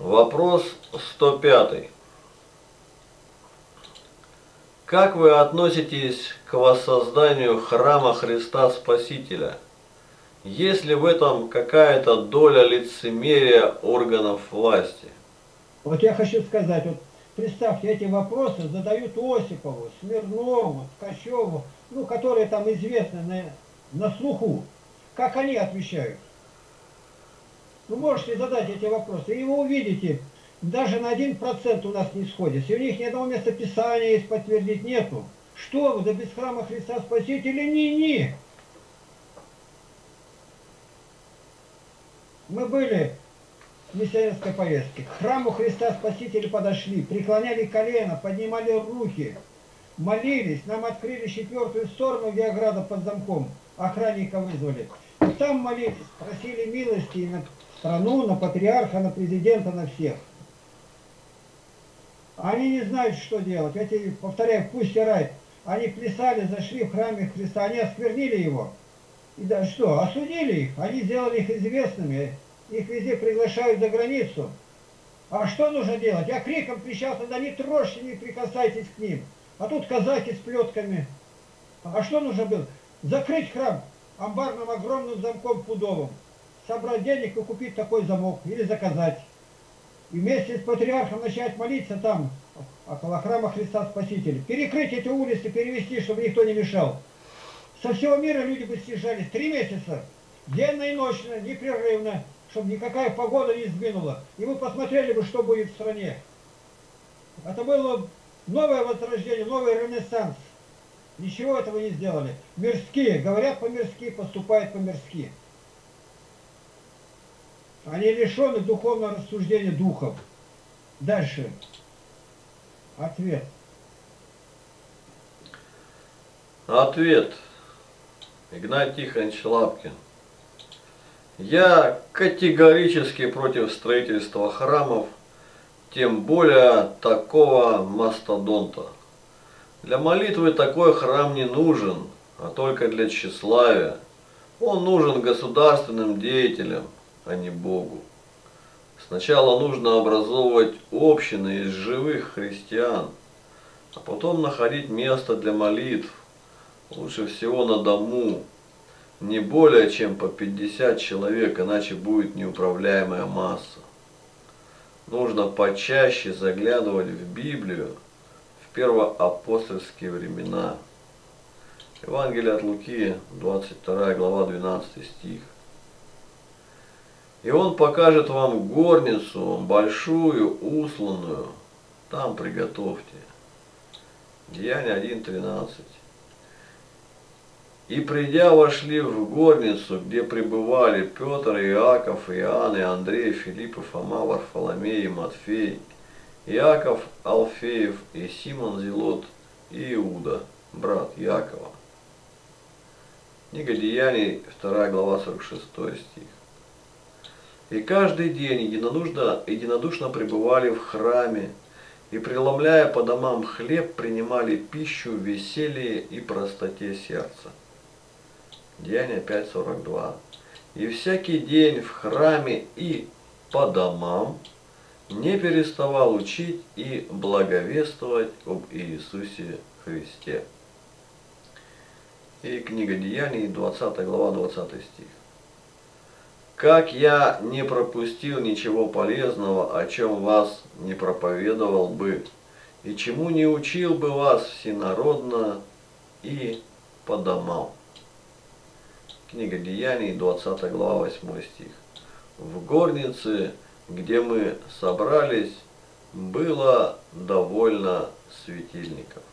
Вопрос 105. Как вы относитесь к воссозданию храма Христа Спасителя? Есть ли в этом какая-то доля лицемерия органов власти? Вот я хочу сказать, вот представьте, эти вопросы задают Осипову, Смирнову, Ткачеву, ну, которые там известны на слуху. Как они отвечают? Вы можете задать эти вопросы, и вы увидите, даже на 1% у нас не сходится. И у них ни одного места Писания есть подтвердить нету. Что вы, да без храма Христа Спасителя? Ни-ни. Мы были в миссионерской поездке. К храму Христа Спасителя подошли, преклоняли колено, поднимали руки, молились. Нам открыли 4-ю сторону, где ограда под замком. Охранника вызвали. И там молились, просили милости на страну, на патриарха, на президента, на всех. Они не знают, что делать. Эти, повторяю, пусть и рай. Они плясали, зашли в храме Христа, они осквернили его. И да что, осудили их, они сделали их известными, их везде приглашают за границу. А что нужно делать? Я криком кричал, тогда не трожьте, не прикасайтесь к ним. А тут казаки с плетками. А что нужно было? Закрыть храм амбарным огромным замком пудовым. Собрать денег и купить такой замок. Или заказать. И вместе с патриархом начать молиться там, около храма Христа Спасителя. Перекрыть эти улицы, перевести, чтобы никто не мешал. Со всего мира люди бы съезжались 3 месяца. Денно и ночно, непрерывно. Чтобы никакая погода не сдвинула. И вы посмотрели бы, что будет в стране. Это было новое возрождение, новый ренессанс. Ничего этого не сделали. Мирские, говорят по-мирски, поступают по-мирски. Они лишены духовного рассуждения духом. Дальше. Ответ. Ответ. Игнатий Тихонович Лапкин. Я категорически против строительства храмов, тем более такого мастодонта. Для молитвы такой храм не нужен, а только для тщеславия. Он нужен государственным деятелям, а не Богу. Сначала нужно образовывать общины из живых христиан, а потом находить место для молитв, лучше всего на дому, не более чем по 50 человек, иначе будет неуправляемая масса. Нужно почаще заглядывать в Библию в первоапостольские времена. Евангелие от Луки, 22 глава, 12 стих. И он покажет вам горницу, большую, усланную, там приготовьте. Деяния 1:13. И придя, вошли в горницу, где пребывали Петр, Иаков, Иоанн, и Андрей, Филипп, и Фома, Варфоломей, и Матфей, Иаков Алфеев, и Симон Зелот, и Иуда, брат Иакова. Книга Деяний, 2 глава, 46 стих. И каждый день единодушно пребывали в храме, и, преломляя по домам хлеб, принимали пищу в веселье и простоте сердца. Деяния 5:42. И всякий день в храме и по домам не переставал учить и благовествовать об Иисусе Христе. И книга Деяний, 20 глава, 20 стих. Как я не пропустил ничего полезного, о чем вас не проповедовал бы, и чему не учил бы вас всенародно и по домам. Книга Деяний, 20 глава, 8 стих. В горнице, где мы собрались, было довольно светильников.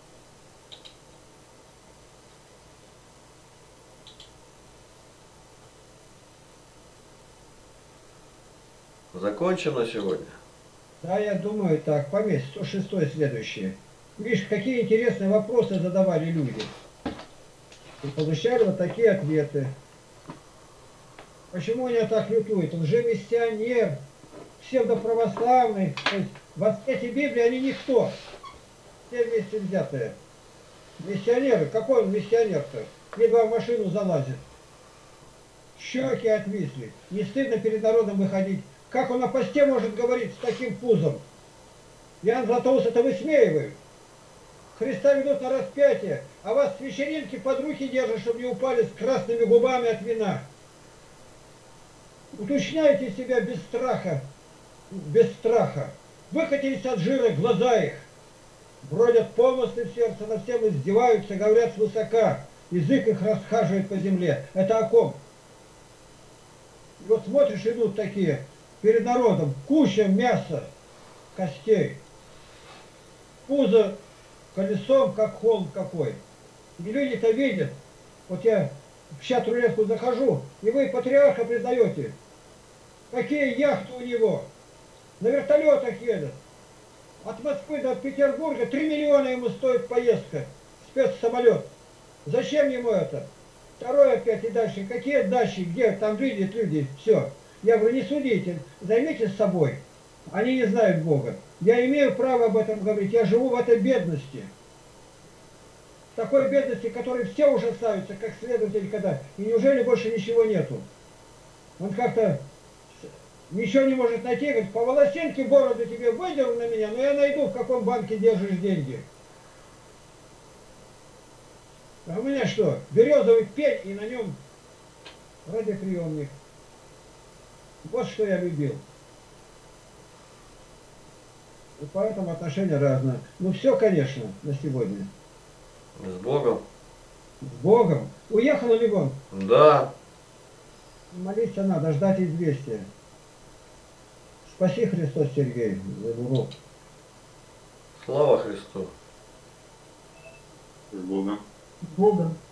Закончим на сегодня. Да, я думаю, так, пометь, 106 следующее. Видишь, какие интересные вопросы задавали люди. И получали вот такие ответы. Почему они так лютуют? Он же миссионер, псевдоправославный. То есть в ответе Библии они никто. Все вместе взятые. Миссионеры. Какой он миссионер-то? Едва в машину залазит. Щеки отвисли. Не стыдно перед народом выходить. Как он на посте может говорить с таким пузом? Иоанн Златоуст это высмеивает. Христа ведут на распятие, а вас с вечеринки под руки держат, чтобы не упали с красными губами от вина. Уточняйте себя без страха, без страха. Выкатились от жира глаза их. Бродят помыслы в сердце, над всем издеваются, говорят свысока. Язык их расхаживает по земле. Это о ком? И вот смотришь, идут такие перед народом, куча мяса, костей. Пузо колесом, как холм какой. И люди-то видят. Вот я в чат-рулетку захожу, и вы патриарха признаете. Какие яхты у него. На вертолетах едут. От Москвы до Петербурга 3 миллиона ему стоит поездка. Спецсамолет. Зачем ему это? Второе опять и дальше. Какие дачи? Где? Там видят люди. Все. Я говорю, не судите. Займитесь собой. Они не знают Бога. Я имею право об этом говорить. Я живу в этой бедности. В такой бедности, которой все ужасаются, как следователь, когда. И неужели больше ничего нету? Он как-то ничего не может найти. Говорит, по волосинке бороду тебе выдеру на меня, но я найду, в каком банке держишь деньги. А у меня что? Березовый пень, и на нем радиоприемник. Вот что я любил. И поэтому отношения разные. Ну все, конечно, на сегодня. С Богом? С Богом. Уехал ли он? Да. Молиться надо, ждать известия. Спаси Христос, Сергей, за урок. Слава Христу. С Богом. С Богом.